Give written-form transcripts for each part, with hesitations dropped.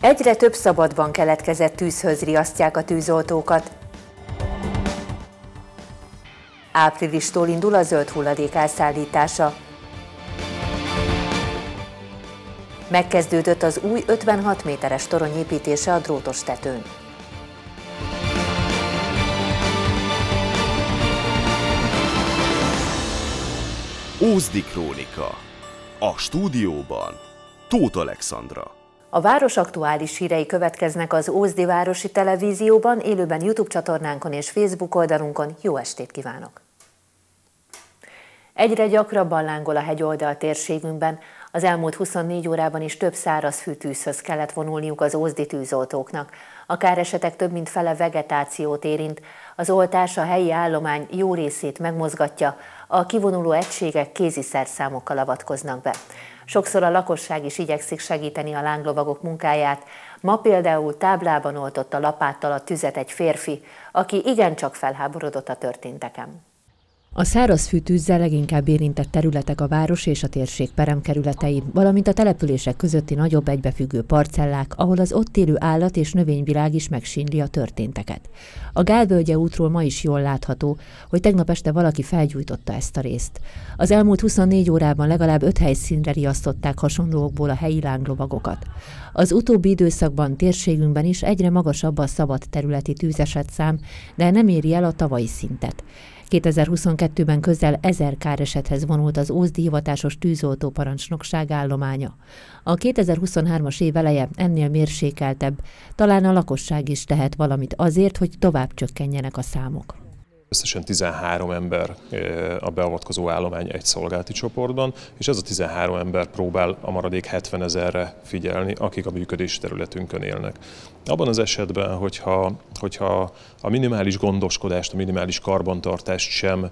Egyre több szabadban keletkezett tűzhöz riasztják a tűzoltókat. Áprilistól indul a zöld hulladék elszállítása. Megkezdődött az új 56 méteres torony építése a drótos tetőn. Ózdi Krónika. A stúdióban Tóth Alexandra. A város aktuális hírei következnek az Ózdi Városi Televízióban, élőben YouTube csatornánkon és Facebook oldalunkon. Jó estét kívánok! Egyre gyakrabban lángol a hegyoldal térségünkben. Az elmúlt 24 órában is több szárazfű tűzhöz kellett vonulniuk az ózdi tűzoltóknak. A káresetek több mint fele vegetációt érint, az oltás a helyi állomány jó részét megmozgatja, a kivonuló egységek kézi szerszámokkal avatkoznak be. Sokszor a lakosság is igyekszik segíteni a lánglovagok munkáját. Ma például táblában oltotta lapáttal a tüzet egy férfi, aki igencsak felháborodott a történteken. A szárazfű tűzzel leginkább érintett területek a város és a térség peremkerületei, valamint a települések közötti nagyobb egybefüggő parcellák, ahol az ott élő állat- és növényvilág is megsínli a történteket. A Gálvölgye útról ma is jól látható, hogy tegnap este valaki felgyújtotta ezt a részt. Az elmúlt 24 órában legalább 5 helyszínre riasztották hasonlókból a helyi lánglovagokat. Az utóbbi időszakban térségünkben is egyre magasabb a szabad területi tűzesetszám, de nem éri el a tavalyi szintet. 2022-ben közel 1000 káresethez vonult az ózdi hivatásos tűzoltó parancsnokság állománya. A 2023-as év eleje ennél mérsékeltebb, talán a lakosság is tehet valamit azért, hogy tovább csökkenjenek a számok. Összesen 13 ember a beavatkozó állomány egy szolgálati csoportban, és ez a 13 ember próbál a maradék 70 000-re figyelni, akik a működési területünkön élnek. Abban az esetben, hogyha a minimális gondoskodást, a minimális karbantartást sem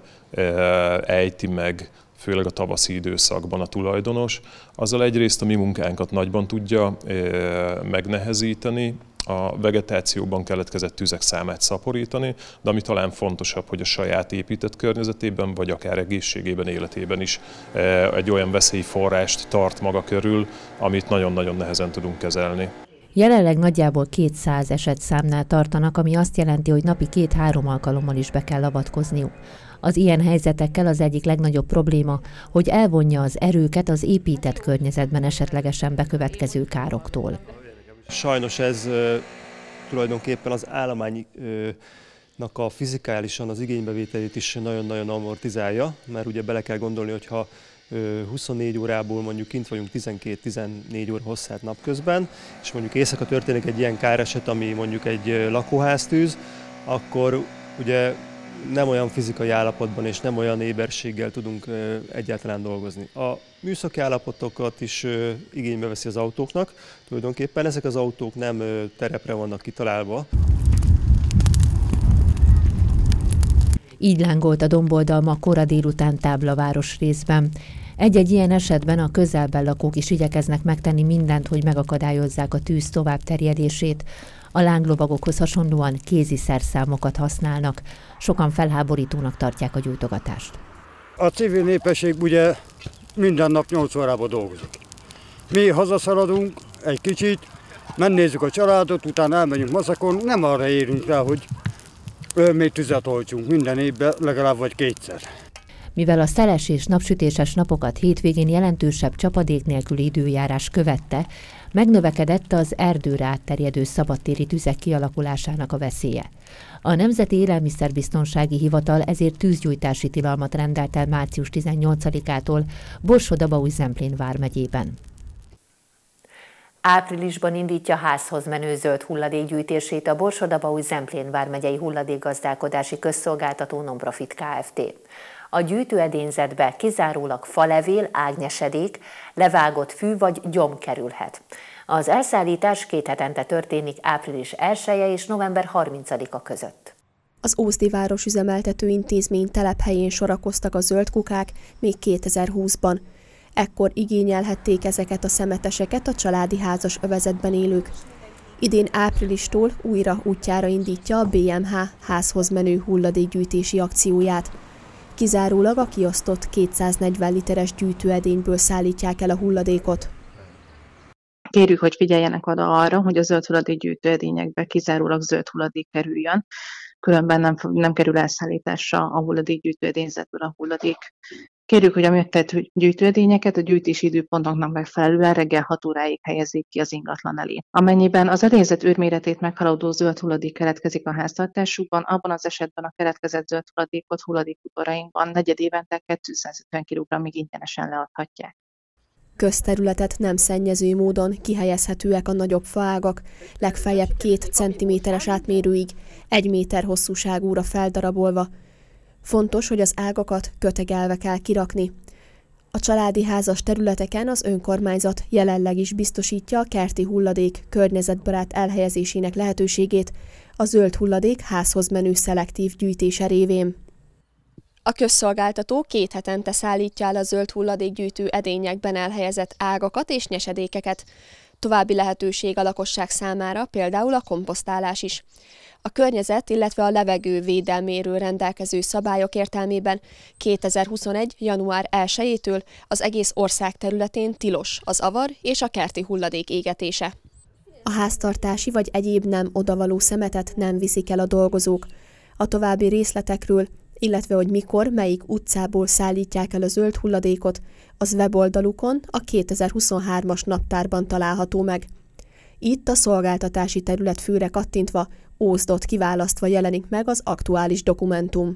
ejti meg, főleg a tavaszi időszakban a tulajdonos, azzal egyrészt a mi munkánkat nagyban tudja megnehezíteni, a vegetációban keletkezett tüzek számát szaporítani, de ami talán fontosabb, hogy a saját épített környezetében, vagy akár egészségében, életében is egy olyan veszélyforrást tart maga körül, amit nagyon-nagyon nehezen tudunk kezelni. Jelenleg nagyjából 200 esetszámnál tartanak, ami azt jelenti, hogy napi 2-3 alkalommal is be kell avatkozniuk. Az ilyen helyzetekkel az egyik legnagyobb probléma, hogy elvonja az erőket az épített környezetben esetlegesen bekövetkező károktól. Sajnos ez tulajdonképpen az állománynak a fizikálisan az igénybevételét is nagyon-nagyon amortizálja, mert ugye bele kell gondolni, hogyha 24 órából mondjuk kint vagyunk 12-14 óra hosszát napközben, és mondjuk éjszaka történik egy ilyen káreset, ami mondjuk egy lakóháztűz, akkor ugye nem olyan fizikai állapotban és nem olyan éberséggel tudunk egyáltalán dolgozni. A műszaki állapotokat is igénybe veszi az autóknak. Tulajdonképpen ezek az autók nem terepre vannak kitalálva. Így lángolt a domboldal ma kora délután táblaváros részben. Egy-egy ilyen esetben a közelben lakók is igyekeznek megtenni mindent, hogy megakadályozzák a tűz tovább terjedését. A lánglovagokhoz hasonlóan kézi szerszámokat használnak. Sokan felháborítónak tartják a gyújtogatást. A civil népesség ugye minden nap 8 órában dolgozik. Mi hazaszaladunk egy kicsit, megnézzük a családot, utána elmegyünk maszakon, nem arra érünk rá, hogy még tüzet oltsunk minden évben, legalább vagy 2-szer. Mivel a szeles és napsütéses napokat hétvégén jelentősebb csapadék nélküli időjárás követte, megnövekedett az erdőre átterjedő szabadtéri tüzek kialakulásának a veszélye. A Nemzeti Élelmiszerbiztonsági Hivatal ezért tűzgyújtási tilalmat rendelt el március 18-ától Borsod-Abaúj-Zemplén vármegyében. Áprilisban indítja házhoz menő zöld hulladékgyűjtését a Borsod-Abaúj-Zemplén vármegyei hulladékgazdálkodási közszolgáltató Nonprofit Kft. A gyűjtőedényzetbe kizárólag falevél, ágnyesedék, levágott fű vagy gyom kerülhet. Az elszállítás 2 hetente történik április 1-e és november 30-a között. Az Ózdi város üzemeltető intézmény telephelyén sorakoztak a zöld kukák még 2020-ban. Ekkor igényelhették ezeket a szemeteseket a családi házas övezetben élők. Idén áprilistól újra útjára indítja a BMH házhoz menő hulladékgyűjtési akcióját. Kizárólag a kiosztott 240 literes gyűjtőedényből szállítják el a hulladékot. Kérjük, hogy figyeljenek oda arra, hogy a zöld hulladékgyűjtő edényekbe kizárólag zöld hulladék kerüljön, különben nem kerül elszállításra a hulladékgyűjtő edényzetből a hulladék. Kérjük, hogy a megtett gyűjtőedényeket a gyűjtési időpontoknak megfelelően reggel 6 óráig helyezzék ki az ingatlan elé. Amennyiben az edényzet őrméretét meghaladó zöld hulladék keletkezik a háztartásukban, abban az esetben a keletkezett zöld hulladékot hulladékudvarainkban negyedévente 250 kg-ig ingyenesen leadhatják. Közterületet nem szennyező módon kihelyezhetőek a nagyobb faágak, legfeljebb 2 cm-es átmérőig, 1 méter hosszúságúra feldarabolva. Fontos, hogy az ágakat kötegelve kell kirakni. A családi házas területeken az önkormányzat jelenleg is biztosítja a kerti hulladék környezetbarát elhelyezésének lehetőségét a zöld hulladék házhoz menő szelektív gyűjtése révén. A közszolgáltató 2 hetente szállítja el a zöld hulladékgyűjtő edényekben elhelyezett ágakat és nyesedékeket. További lehetőség a lakosság számára például a komposztálás is. A környezet, illetve a levegő védelméről rendelkező szabályok értelmében 2021. január 1-től az egész ország területén tilos az avar és a kerti hulladék égetése. A háztartási vagy egyéb nem odavaló szemetet nem viszik el a dolgozók. A további részletekről, illetve hogy mikor, melyik utcából szállítják el a zöld hulladékot, az weboldalukon a 2023-as naptárban található meg. Itt a szolgáltatási terület főre kattintva, Ózdot kiválasztva jelenik meg az aktuális dokumentum.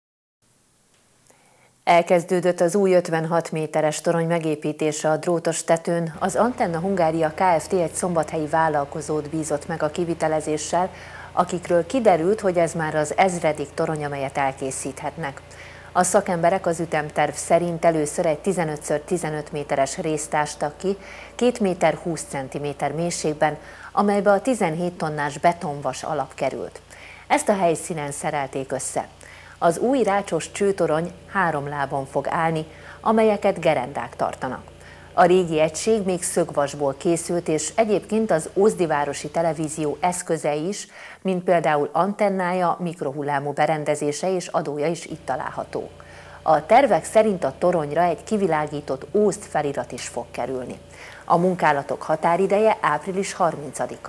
Elkezdődött az új 56 méteres torony megépítése a drótos tetőn. Az Antenna Hungária Kft. Egy szombathelyi vállalkozót bízott meg a kivitelezéssel, akikről kiderült, hogy ez már az 1000. torony, amelyet elkészíthetnek. A szakemberek az ütemterv szerint először egy 15x15 méteres részt ástak ki, 2 méter 20 cm mélységben, amelybe a 17 tonnás betonvas alap került. Ezt a helyszínen szerelték össze. Az új rácsos csőtorony 3 lábon fog állni, amelyeket gerendák tartanak. A régi egység még szögvasból készült, és egyébként az Ózdi városi televízió eszközei is, mint például antennája, mikrohullámú berendezése és adója is itt található. A tervek szerint a toronyra egy kivilágított Ózd felirat is fog kerülni. A munkálatok határideje április 30-a.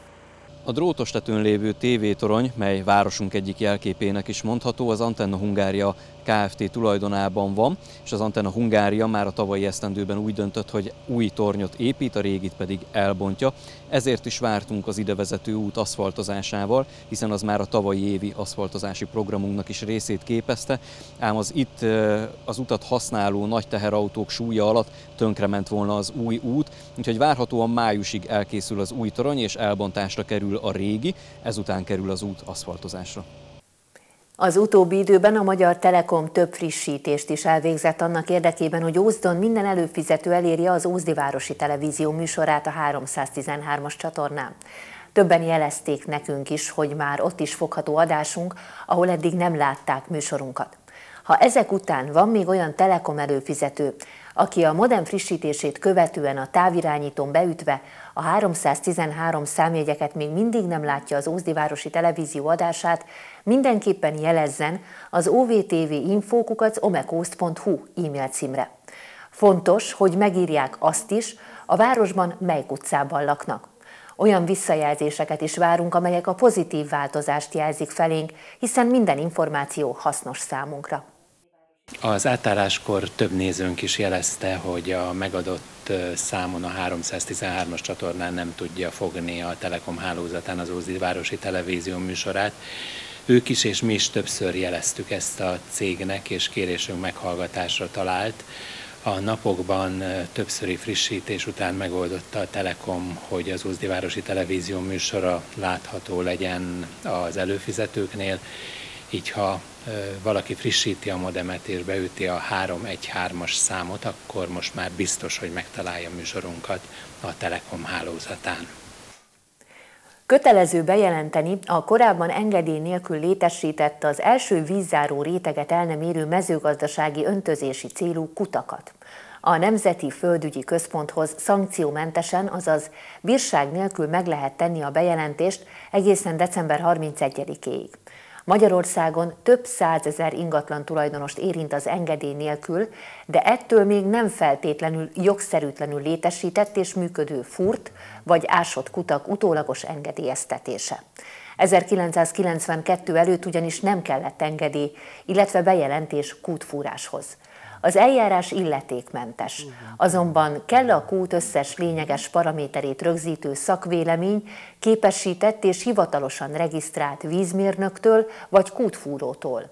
A drótos tetőn lévő tévétorony, mely városunk egyik jelképének is mondható, az Antenna Hungária Kft. Tulajdonában van, és az Antenna Hungária már a tavalyi esztendőben úgy döntött, hogy új tornyot épít, a régit pedig elbontja. Ezért is vártunk az idevezető út aszfaltozásával, hiszen az már a tavalyi évi aszfaltozási programunknak is részét képezte, ám az itt az utat használó nagy teherautók súlya alatt tönkrement volna az új út, úgyhogy várhatóan májusig elkészül az új torony, és elbontásra kerül a régi, ezután kerül az út aszfaltozásra. Az utóbbi időben a Magyar Telekom több frissítést is elvégzett annak érdekében, hogy Ózdon minden előfizető elérje az Ózdi városi televízió műsorát a 313-as csatornán. Többen jelezték nekünk is, hogy már ott is fogható adásunk, ahol eddig nem látták műsorunkat. Ha ezek után van még olyan Telekom előfizető, aki a modem frissítését követően a távirányítón beütve a 313 számjegyeket még mindig nem látja az Ózdi városi televízió adását, mindenképpen jelezzen az ovtv.info@omekoszt.hu e-mail címre. Fontos, hogy megírják azt is, a városban melyik utcában laknak. Olyan visszajelzéseket is várunk, amelyek a pozitív változást jelzik felénk, hiszen minden információ hasznos számunkra. Az átálláskor több nézőnk is jelezte, hogy a megadott számon a 313-as csatornán nem tudja fogni a Telekom hálózatán az Ózdi városi televízió műsorát. Ők is és mi is többször jeleztük ezt a cégnek, és kérésünk meghallgatásra talált. A napokban többszöri frissítés után megoldotta a Telekom, hogy az Ózdi városi televízió műsora látható legyen az előfizetőknél. Így ha valaki frissíti a modemet és beüti a 313-as számot, akkor most már biztos, hogy megtalálja műsorunkat a Telekom hálózatán. Kötelező bejelenteni a korábban engedély nélkül létesített az első vízzáró réteget el nem érő mezőgazdasági öntözési célú kutakat. A Nemzeti Földügyi Központhoz szankciómentesen, azaz bírság nélkül meg lehet tenni a bejelentést egészen december 31-ig. Magyarországon több százezer ingatlan tulajdonost érint az engedély nélkül, de ettől még nem feltétlenül jogszerűtlenül létesített és működő furt vagy ásott kutak utólagos engedélyeztetése. 1992 előtt ugyanis nem kellett engedély, illetve bejelentés kútfúráshoz. Az eljárás illetékmentes, azonban kell a kút összes lényeges paraméterét rögzítő szakvélemény képesített és hivatalosan regisztrált vízmérnöktől vagy kútfúrótól.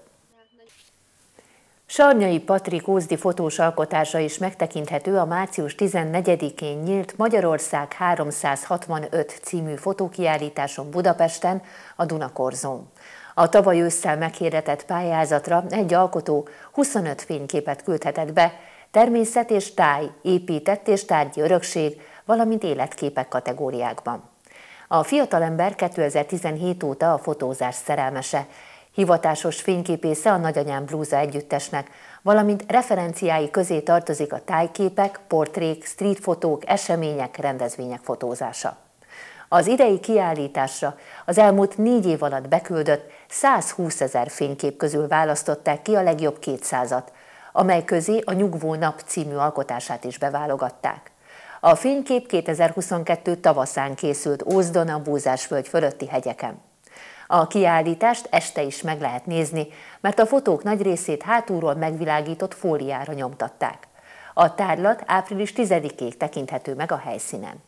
Sarnyai Patrik ózdi fotós alkotása is megtekinthető a március 14-én nyílt Magyarország 365 című fotókiállításon Budapesten, a Dunakorzón. A tavaly ősszel meghirdetett pályázatra egy alkotó 25 fényképet küldhetett be, természet és táj, épített és tárgyi örökség, valamint életképek kategóriákban. A fiatalember 2017 óta a fotózás szerelmese, hivatásos fényképésze a Nagyanyám Blúza együttesnek, valamint referenciái közé tartozik a tájképek, portrék, streetfotók, események, rendezvények fotózása. Az idei kiállításra az elmúlt 4 év alatt beküldött 120 000 fénykép közül választották ki a legjobb 200-at, amely közé a Nyugvó nap című alkotását is beválogatták. A fénykép 2022 tavaszán készült Ózdon a Búzásvölgy fölötti hegyeken. A kiállítást este is meg lehet nézni, mert a fotók nagy részét hátulról megvilágított fóliára nyomtatták. A tárlat április 10-ig tekinthető meg a helyszínen.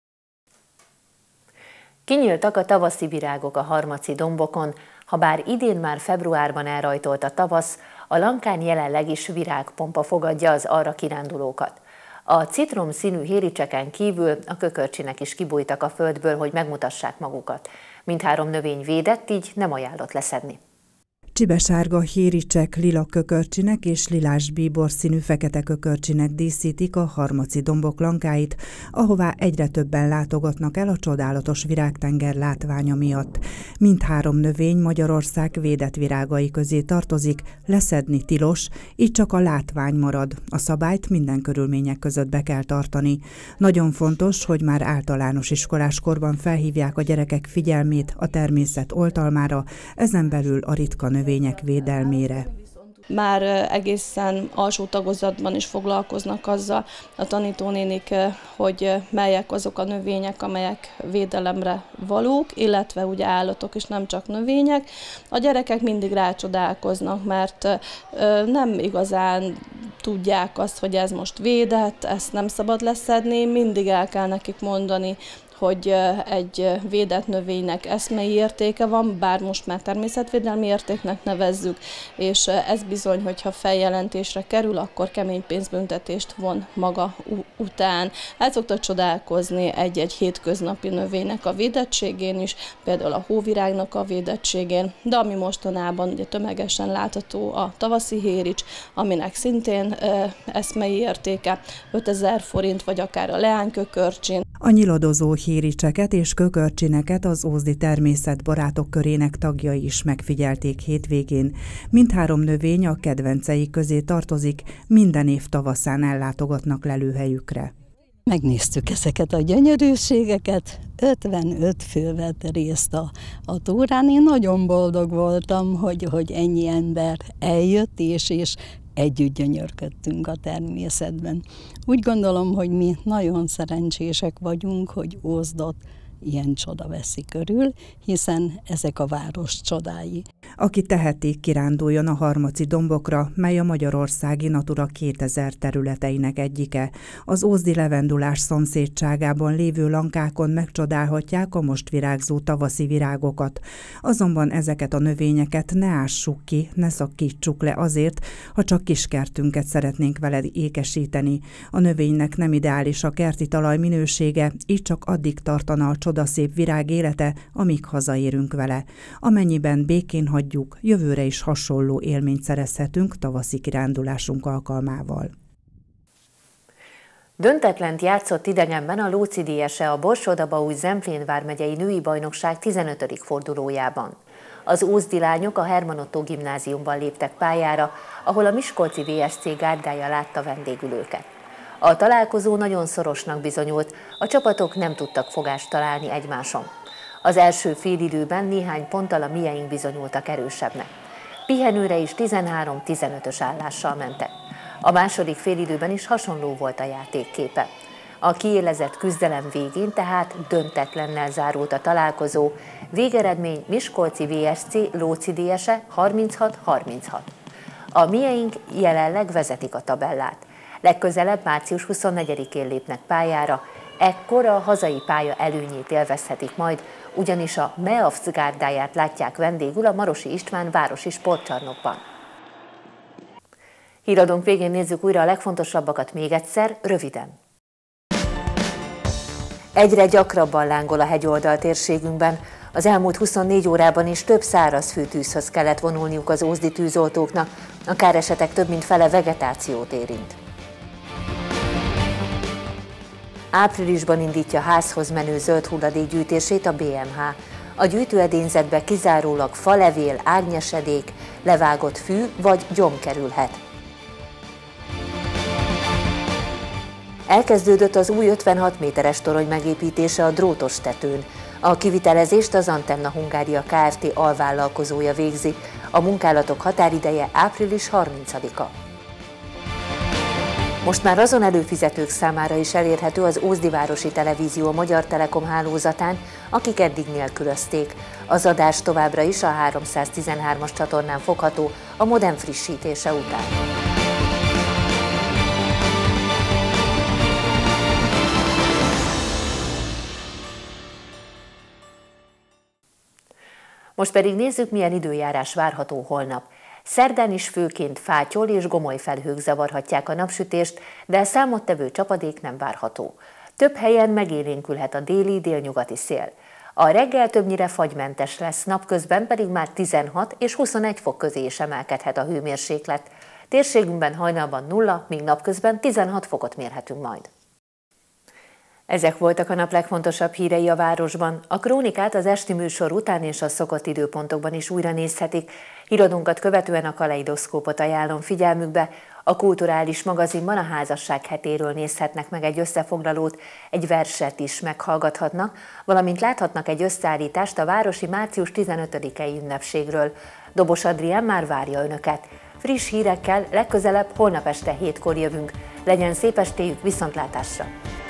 Kinyíltak a tavaszi virágok a Harmaci dombokon, ha bár idén már februárban elrajtolt a tavasz, a Lankán jelenleg is virágpompa fogadja az arra kirándulókat. A citromszínű héricseken kívül a kökörcsinek is kibújtak a földből, hogy megmutassák magukat. Mindhárom növény védett, így nem ajánlott leszedni. Csibesárga héricsek, lila kökörcsinek és lilás bíbor színű fekete kökörcsinek díszítik a Harmaci dombok lankáit, ahová egyre többen látogatnak el a csodálatos virágtenger látványa miatt. Mindhárom növény Magyarország védett virágai közé tartozik, leszedni tilos, így csak a látvány marad. A szabályt minden körülmények között be kell tartani. Nagyon fontos, hogy már általános iskoláskorban felhívják a gyerekek figyelmét a természet oltalmára, ezen belül a ritka növények védelmére. Már egészen alsó tagozatban is foglalkoznak azzal a tanítónénik, hogy melyek azok a növények, amelyek védelemre valók, illetve ugye állatok és nem csak növények. A gyerekek mindig rácsodálkoznak, mert nem igazán tudják azt, hogy ez most védett, ezt nem szabad leszedni, mindig el kell nekik mondani, hogy egy védett növénynek eszmei értéke van, bár most már természetvédelmi értéknek nevezzük, és ez bizony, hogyha feljelentésre kerül, akkor kemény pénzbüntetést von maga után. El szoktak csodálkozni egy-egy hétköznapi növénynek a védettségén is, például a hóvirágnak a védettségén, de ami mostanában ugye tömegesen látható a tavaszi hérics, aminek szintén eszmei értéke 5000 forint, vagy akár a leánykökörcsin. A nyiladozó héricseket és kökörcsineket az ózdi természetbarátok körének tagjai is megfigyelték hétvégén. Mindhárom növény a kedvencei közé tartozik, minden év tavaszán ellátogatnak lelőhelyükre. Megnéztük ezeket a gyönyörűségeket, 55 fő vett részt a túrán. Én nagyon boldog voltam, hogy ennyi ember eljött, és együtt gyönyörködtünk a természetben. Úgy gondolom, hogy mi nagyon szerencsések vagyunk, hogy Ózdot ilyen csoda veszi körül, hiszen ezek a város csodái. Aki teheti, kiránduljon a Harmaci dombokra, mely a magyarországi Natura 2000 területeinek egyike. Az ózdi levendulás szomszédságában lévő lankákon megcsodálhatják a most virágzó tavaszi virágokat. Azonban ezeket a növényeket ne ássuk ki, ne szakítsuk le azért, ha csak kiskertünket szeretnénk vele ékesíteni. A növénynek nem ideális a kerti talaj minősége, így csak addig tartana a csodaszép virág élete, amíg hazaérünk vele. Amennyiben békén hagyjuk, jövőre is hasonló élményt szerezhetünk tavaszi kirándulásunk alkalmával. Döntetlent játszott idegenben a Lóczy Diese a Borsod-Abaúj-Zemplén vármegyei női bajnokság 15. fordulójában. Az ózdi lányok a Herman Ottó gimnáziumban léptek pályára, ahol a miskolci VSC gárdája látta vendégül őket. A találkozó nagyon szorosnak bizonyult, a csapatok nem tudtak fogást találni egymáson. Az első félidőben néhány ponttal a mieink bizonyultak erősebbnek. Pihenőre is 13-15-ös állással mentek. A második félidőben is hasonló volt a játékképe. A kiélezett küzdelem végén tehát döntetlennel zárult a találkozó, végeredmény Miskolci VSC Lóci DS-e 36-36. A mieink jelenleg vezetik a tabellát. Legközelebb március 24-én lépnek pályára, ekkor a hazai pálya előnyét élvezhetik majd, ugyanis a MEAFC gárdáját látják vendégül a Marosi István városi sportcsarnokban. Híradónk végén nézzük újra a legfontosabbakat még egyszer, röviden. Egyre gyakrabban lángol a hegyoldal térségünkben. Az elmúlt 24 órában is több szárazfű tűzhöz kellett vonulniuk az ózdi tűzoltóknak, a káresetek több mint fele vegetációt érint. Áprilisban indítja házhoz menő zöld hulladék gyűjtését a BMH. A gyűjtőedényzetbe kizárólag falevél, árnyesedék, levágott fű vagy gyom kerülhet. Elkezdődött az új 56 méteres torony megépítése a drótos tetőn. A kivitelezést az Antenna Hungária Kft. Alvállalkozója végzi. A munkálatok határideje április 30-a. Most már azon előfizetők számára is elérhető az Ózdi Városi Televízió a Magyar Telekom hálózatán, akik eddig nélkülözték. Az adás továbbra is a 313-as csatornán fogható a modem frissítése után. Most pedig nézzük, milyen időjárás várható holnap. Szerdán is főként fátyol és gomoly felhők zavarhatják a napsütést, de számottevő csapadék nem várható. Több helyen megélénkülhet a déli-délnyugati szél. A reggel többnyire fagymentes lesz, napközben pedig már 16 és 21 fok közé is emelkedhet a hőmérséklet. Térségünkben hajnalban 0, míg napközben 16 fokot mérhetünk majd. Ezek voltak a nap legfontosabb hírei a városban. A krónikát az esti műsor után és a szokott időpontokban is újra nézhetik. Híradónkat követően a Kaleidoszkópot ajánlom figyelmükbe. A kulturális magazinban a házasság hetéről nézhetnek meg egy összefoglalót, egy verset is meghallgathatnak, valamint láthatnak egy összeállítást a városi március 15-i ünnepségről. Dobos Adrián már várja Önöket. Friss hírekkel legközelebb holnap este 7-kor jövünk. Legyen szép estéjük, viszontlátásra!